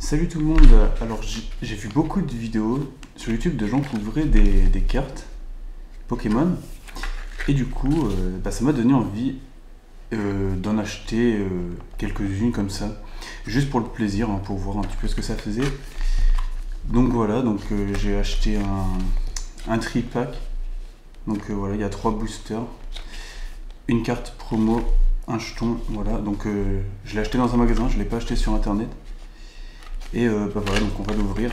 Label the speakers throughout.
Speaker 1: Salut tout le monde, alors j'ai vu beaucoup de vidéos sur YouTube de gens qui ouvraient des cartes Pokémon et du coup ça m'a donné envie d'en acheter quelques-unes comme ça, juste pour le plaisir, hein, pour voir un petit peu ce que ça faisait. Donc voilà, j'ai acheté un tri-pack, voilà, il y a 3 boosters, une carte promo, un jeton, voilà, je l'ai acheté dans un magasin, je ne l'ai pas acheté sur internet. Et voilà, donc on va l'ouvrir.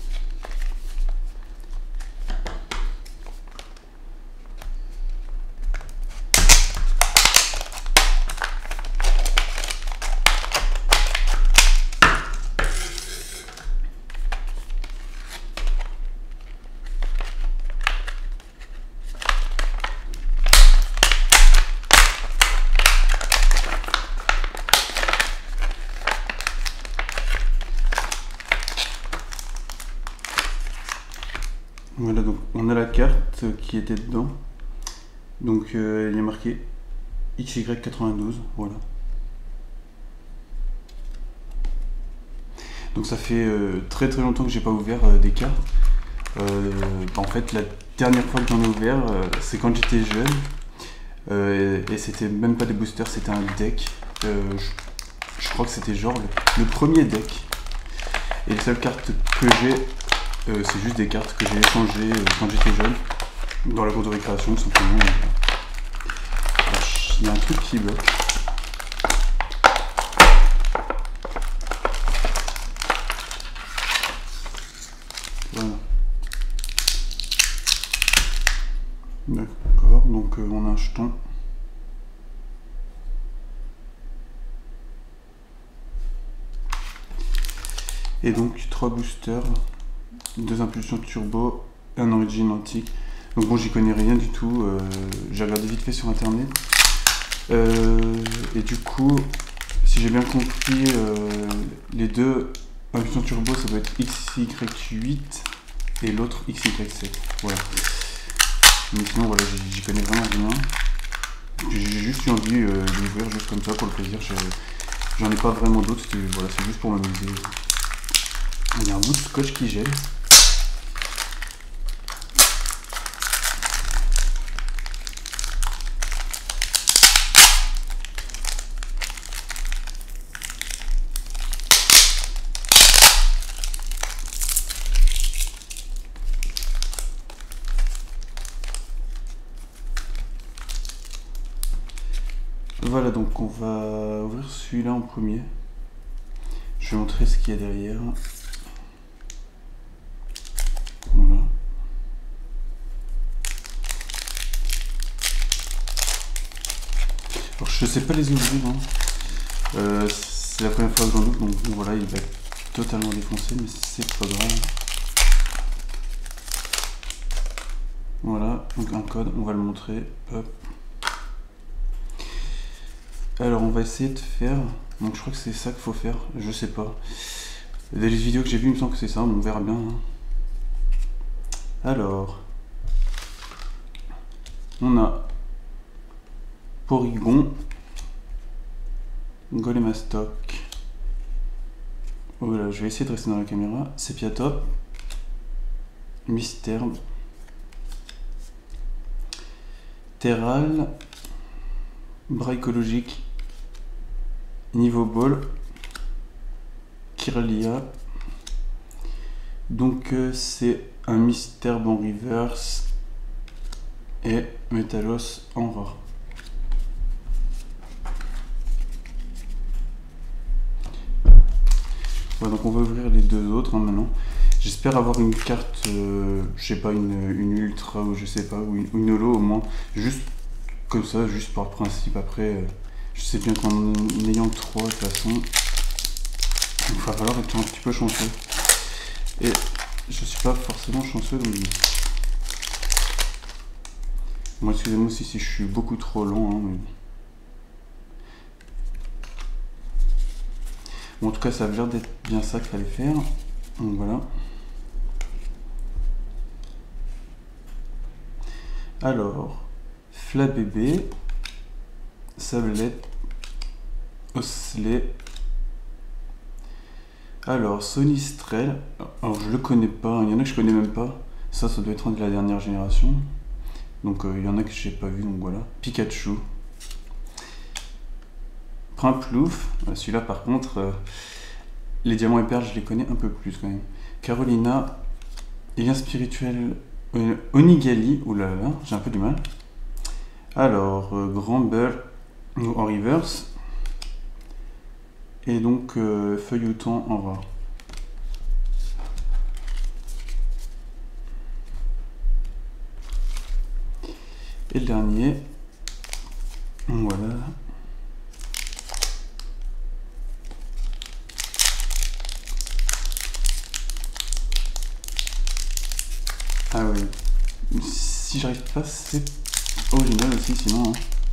Speaker 1: Voilà, donc on a la carte qui était dedans. Donc il y a marqué XY92, voilà. Donc ça fait très longtemps que j'ai pas ouvert des cartes. En fait, la dernière fois que j'en ai ouvert, c'est quand j'étais jeune. Et c'était même pas des boosters, c'était un deck. Je crois que c'était genre le premier deck. Et les seules cartes que j'ai, c'est juste des cartes que j'ai échangées quand j'étais jeune, dans la cour de récréation, tout simplement. Il y a un truc qui bloque. Voilà. D'accord, donc on a un jeton. Et donc 3 boosters, 2 impulsions turbo, un origine antique. Donc bon, j'y connais rien du tout, j'ai regardé vite fait sur internet. Et du coup, si j'ai bien compris, les 2 impulsions turbo, ça doit être XY8 et l'autre XY7. Voilà. Mais sinon, voilà, j'y connais vraiment rien. J'ai juste eu envie d'ouvrir juste comme ça pour le plaisir. J'en ai pas vraiment d'autres, voilà, c'est juste pour m'amuser. Il y a un bout de scotch qui gèle. Voilà, donc on va ouvrir celui-là en premier. Je vais montrer ce qu'il y a derrière. Voilà. Alors je sais pas les ouvrir, hein. C'est la première fois que j'en ouvre, donc voilà, il va être totalement défoncé, mais c'est pas grave. Voilà, donc un code, on va le montrer. Hop. Alors on va essayer de faire, donc je crois que c'est ça qu'il faut faire, je sais pas. Les vidéos que j'ai vues, il me semble que c'est ça, on verra bien. Hein. Alors, on a Porygon, Golemastoc, voilà, je vais essayer de rester dans la caméra, Sepiatop, Misterbe, Terral, Braicologique, Niveau Ball, Kirlia. Donc c'est un Misterbe en reverse et Metalos en rare. Voilà, donc on va ouvrir les 2 autres maintenant. J'espère avoir une carte, je sais pas, une ultra ou je sais pas, ou une holo au moins. Juste comme ça, juste par principe. Après, je sais bien qu'en ayant 3 de toute façon, il va falloir être un petit peu chanceux. Et je suis pas forcément chanceux, donc moi excusez-moi si je suis beaucoup trop lent, hein, mais... Bon, en tout cas ça a l'air d'être bien ça qu'il fallait faire, donc voilà. Alors, Flabébé, Sablette, Osselet, Alors, Sonistrel, alors je le connais pas, il y en a que je connais même pas. Ça doit être un de la dernière génération. Donc il y en a que j'ai pas vu, donc voilà. Pikachu. Primplouf, celui-là par contre, les diamants et perles, je les connais un peu plus quand même. Carolina, lien spirituel, Onigali, oulala, j'ai un peu du mal. Alors, Grand Bull en reverse. Et donc, Feuilleton en rare. Et le dernier, voilà. Ah oui. Si j'arrive pas, c'est original aussi, sinon. Hein.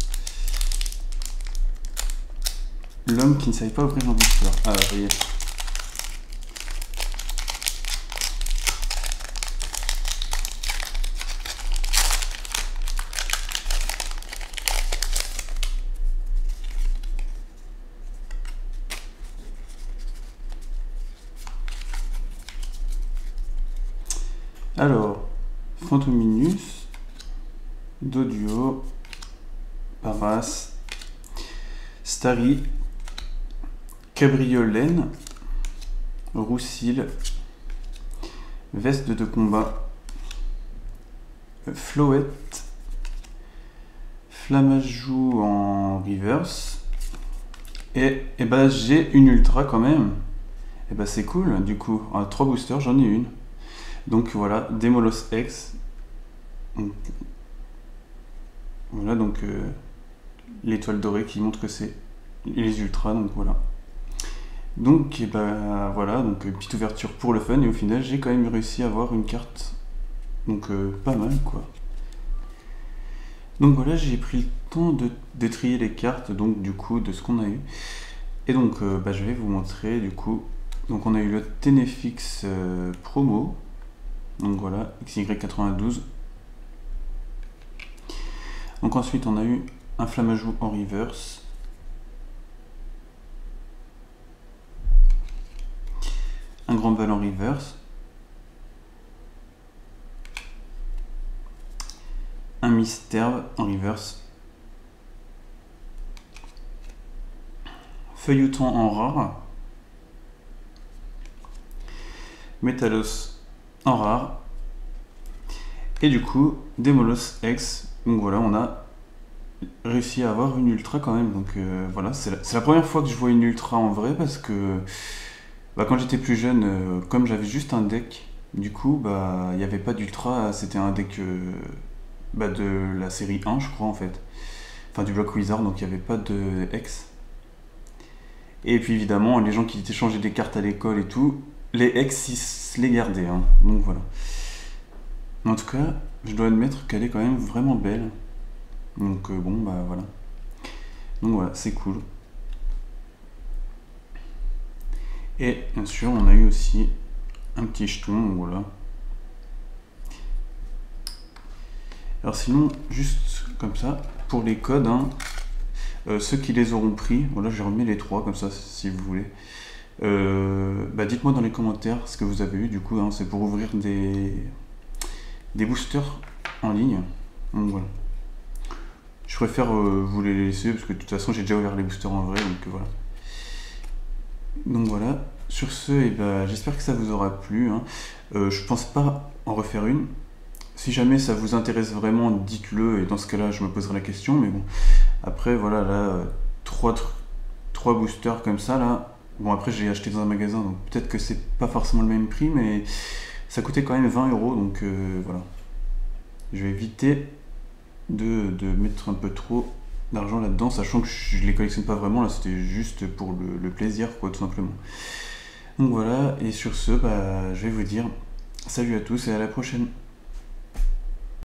Speaker 1: L'homme qui ne savait pas ouvrir un booster. Ah, ça y est. Alors, Fantominus, Doduo, Paras, Starry, Cabriolène, Roussil, Veste de combat, Floette, Flamajou en reverse, et bah j'ai une ultra quand même. Et bah c'est cool, du coup, en 3 boosters j'en ai une. Donc voilà, Demolos X. Donc, voilà, donc l'étoile dorée qui montre que c'est les ultras, donc voilà. Donc et bah voilà, donc petite ouverture pour le fun, et au final j'ai quand même réussi à avoir une carte, donc pas mal quoi. Donc voilà, j'ai pris le temps de trier les cartes, donc du coup de ce qu'on a eu. Et donc bah, je vais vous montrer du coup. Donc on a eu le Tenefix promo. Donc voilà, XY92. Donc ensuite on a eu un Flamajou en reverse. Un Grand Ball en reverse. Un Mystère en reverse. Feuilleton en rare. Métalos en rare. Et du coup, Demolos X. Donc voilà, on a réussi à avoir une ultra quand même. Donc voilà, c'est la première fois que je vois une ultra en vrai, parce que bah, quand j'étais plus jeune, comme j'avais juste un deck, du coup, bah il n'y avait pas d'ultra, c'était un deck bah, de la série 1, je crois en fait. Enfin du bloc Wizard, donc il n'y avait pas de X. Et puis évidemment, les gens qui échangeaient des cartes à l'école et tout, les X, ils se les gardaient. Hein. Donc voilà. En tout cas, je dois admettre qu'elle est quand même vraiment belle. Donc bon, bah voilà. Donc voilà, c'est cool. Et bien sûr, on a eu aussi un petit jeton, voilà. Alors sinon, juste comme ça, pour les codes, hein, ceux qui les auront pris, voilà, je remets les 3 comme ça, si vous voulez. Bah dites-moi dans les commentaires ce que vous avez eu, du coup, hein, c'est pour ouvrir des boosters en ligne. Donc voilà. Je préfère vous les laisser, parce que de toute façon, j'ai déjà ouvert les boosters en vrai, donc voilà. Donc voilà. Sur ce, et bah, j'espère que ça vous aura plu. Hein. Je pense pas en refaire une. Si jamais ça vous intéresse vraiment, dites-le, et dans ce cas-là, je me poserai la question. Mais bon, après, voilà, là, 3 boosters comme ça, là. Bon, après, j'ai acheté dans un magasin, donc peut-être que c'est pas forcément le même prix, mais ça coûtait quand même 20 €, donc voilà. Je vais éviter de mettre un peu trop d'argent là-dedans, sachant que je les collectionne pas vraiment, là, c'était juste pour le plaisir, quoi, tout simplement. Donc voilà, et sur ce, bah, je vais vous dire salut à tous et à la prochaine.